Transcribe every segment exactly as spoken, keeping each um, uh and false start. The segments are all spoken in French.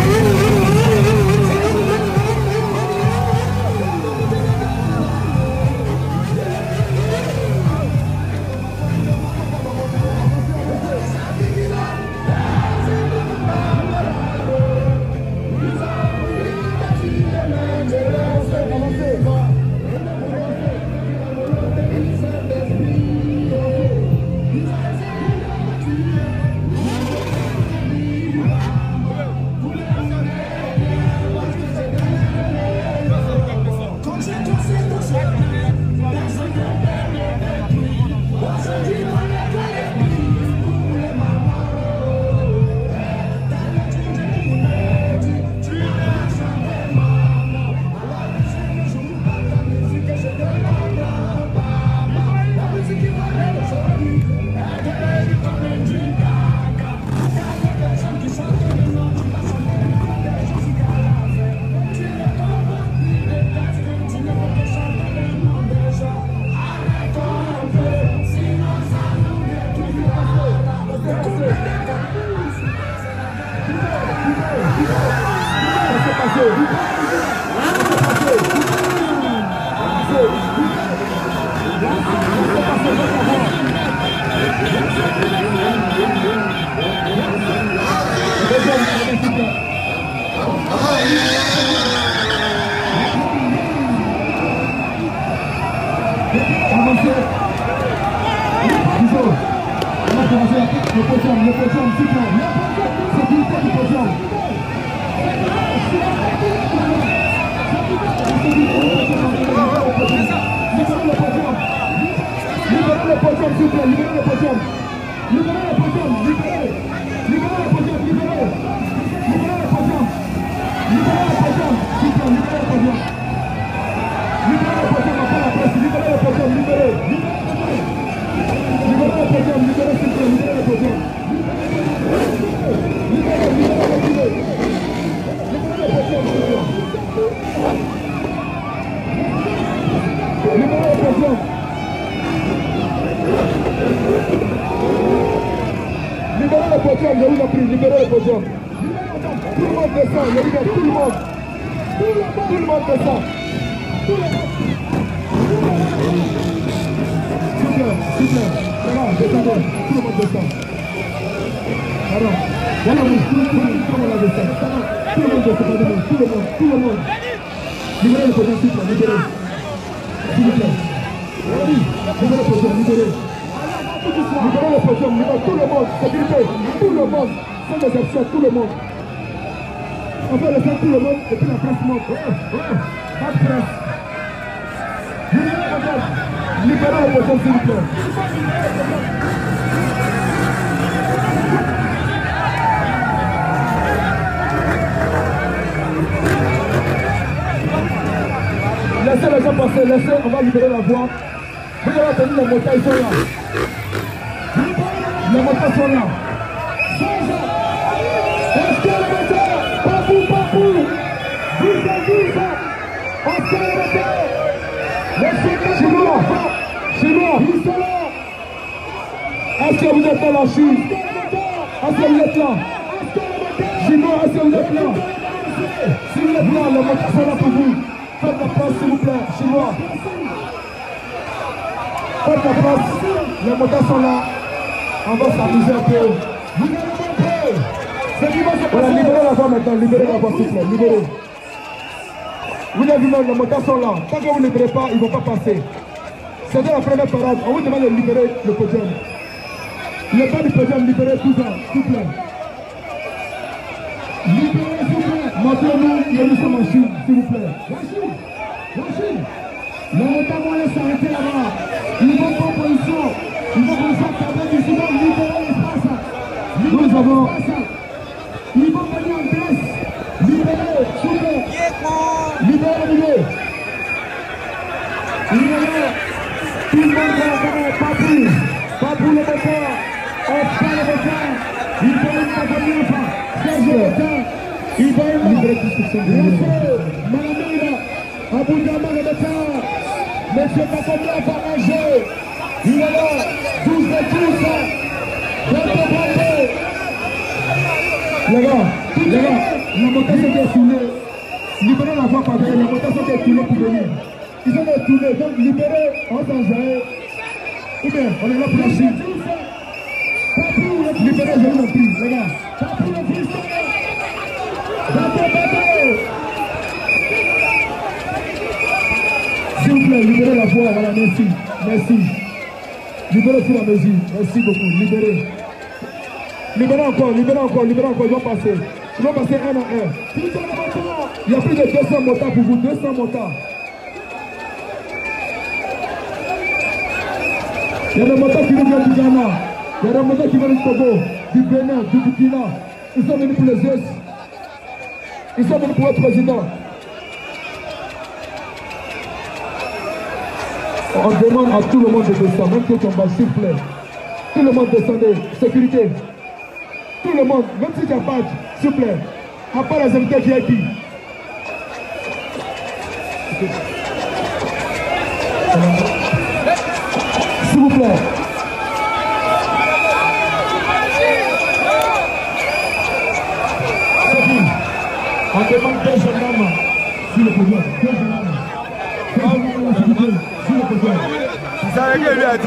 Laissez les gens passer, laissez, on va libérer la voie. Vous allez tenir les motards, ils sont là. Les motards sont là. Est-ce que les motards, papou, papou, douze à douze, est-ce que les motards, les chinois, chinois, ils sont là. Est-ce que vous êtes dans la Chine? Est-ce que vous êtes là? Chinois, est-ce que vous êtes là? Si vous êtes là, les motards sont là pour vous. Faites la place, s'il vous plaît, chinois. Faites la place, les motards sont là. On va s'amuser un peu. Vous allez montrer. C'est qui va se passer. Voilà, libérez la voie maintenant, libérez la voie, s'il vous plaît, libérez. Vous avez vu, les motards sont là. Tant que vous ne libérez pas, ils ne vont pas passer. C'était la première parade. On vous demande de libérer le podium. Le pas du podium, libérez tout ça, s'il vous plaît. Libérez, s'il vous plaît. Montrez-nous que nous sommes en Chine, s'il vous plaît. La Chine, la Chine. Les motards vont aller s'arrêter là-bas. Ils vont pas en position. Ils vont commencer à taper du sinon, libérer l'espace. Nous avons. Ils vont venir en place. Libérez, s'il vous plaît. Libérez, libérez. Libérez. Tout le monde va faire papou. Papou le moteur. Oscar le moteur. Il va une compagnie enfin. Sergio le moteur. Il va une libérer tout ce que c'est. Malamida. Abou Djama le moteur. Monsieur Paconia va ranger. Il est là. douze de douze. Bravo, bravo. Les gars, les gars. La motation qui est tournée, libérez la voie par derrière, la motation qui est tournée pour venir. Ils sont tournés, donc libérez, on s'en gère. Ou bien, on est là pour la Chine. Libérez, je vous en prie, les gars. S'il vous plaît, libérez la voie, voilà, merci, merci. Libérez sur la mesure, merci beaucoup, libérez. Libérez encore, libérez encore, libérez encore, ils vont passer. Ils vont passer un à un. Il y a plus de deux cents motards pour vous, deux cents motards. Il y a des motards qui viennent du Ghana, il y a des motards qui viennent du Togo, du Bénin, du Burkina. Ils sont venus pour les yeux. Ils sont venus pour être président. On demande à tout le monde de descendre, même que ton bas, s'il vous plaît. Tout le monde descendez, sécurité. Tout le monde, même si tu as pas, s'il vous plaît. À part les invités V I P. S'il vous plaît. On demande deux gendarmes sur le podium. Deux gendarmes. Deux gendarmes sur le podium. Ça a été lui a dit.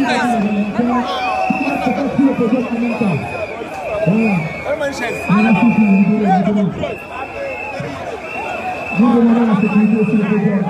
Sur le podium en même temps. Voilà. Nous demandons la sécurité sur le podium.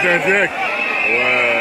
c'est un direct. Ouais.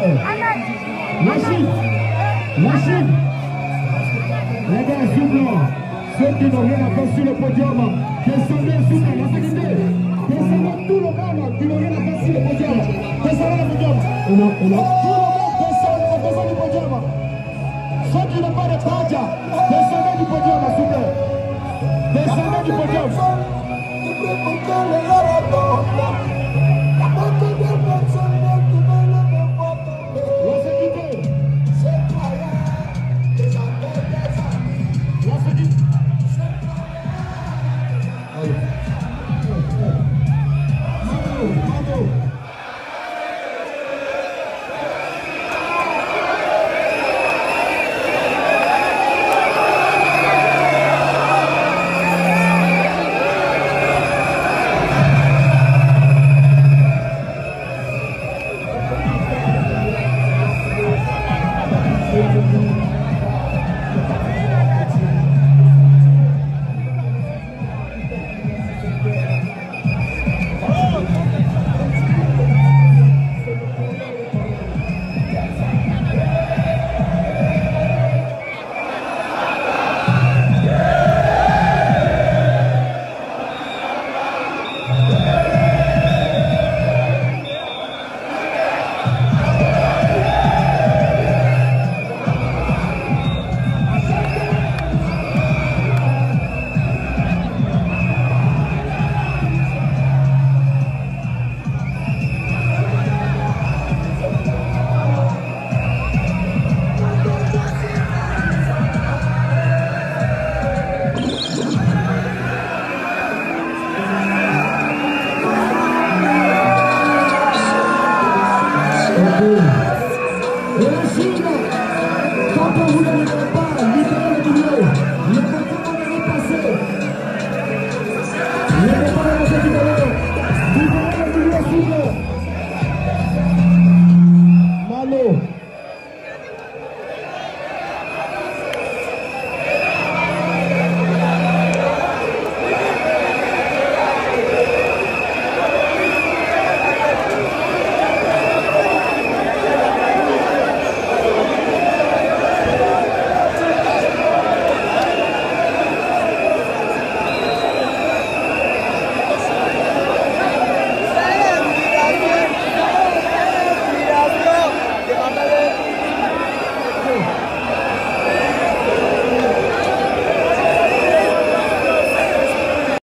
Lachine, Lachine. Les gars, s'il vous plaît, ceux qui n'ont rien à faire sur le podium, descendez s'il vous plaît, la sécurité. Descendez tout le monde qui n'ont rien à faire sur le podium. Descendez le podium. On a, on a. Tout le monde descend, descend du podium. Ceux qui n'ont pas de badge, descendez du podium, s'il vous plaît. Descendez du podium. Yeah.